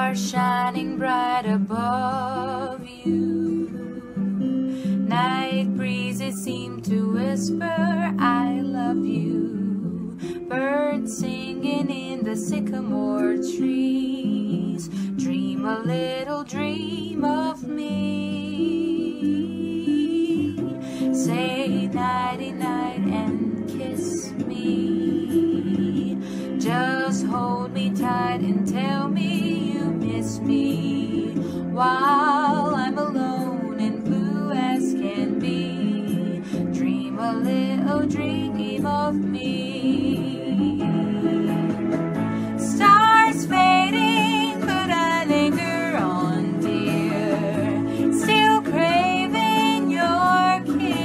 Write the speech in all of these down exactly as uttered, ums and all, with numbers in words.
stars shining bright above you. Night breezes seem to whisper, I love you. Birds singing in the sycamore trees, dream a little dream of me. Say nighty-night and kiss me. Just hold me tight and tell me you miss me, while I'm alone and blue as can be. Dream a little dream of me. Stars fading, but I linger on, dear, still craving your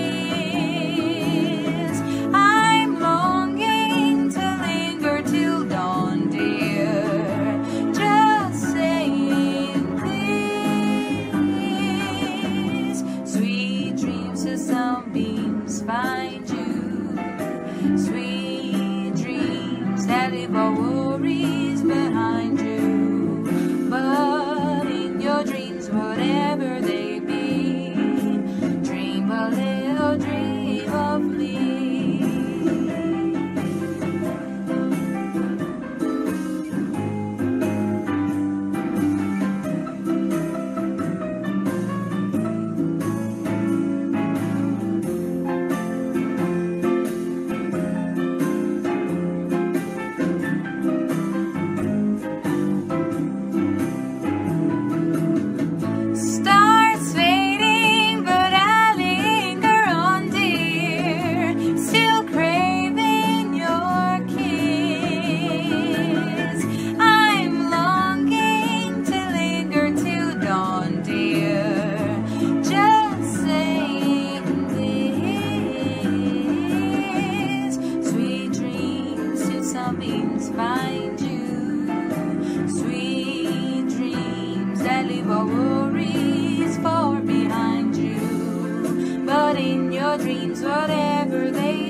kiss. I'm longing to linger till dawn, dear, just saying this. Sweet dreams as sunbeams find you, sweet dreams that leave our worries behind you. But in your dreams, whatever they be, dream a little dream of me. Stars fading, but I linger on, dear, still craving your kiss. I'm longing to linger till dawn, dear, just saying this. Sweet dreams till sunbeams find you, sweet dreams that leave our worries far behind you. But in your dreams, whatever they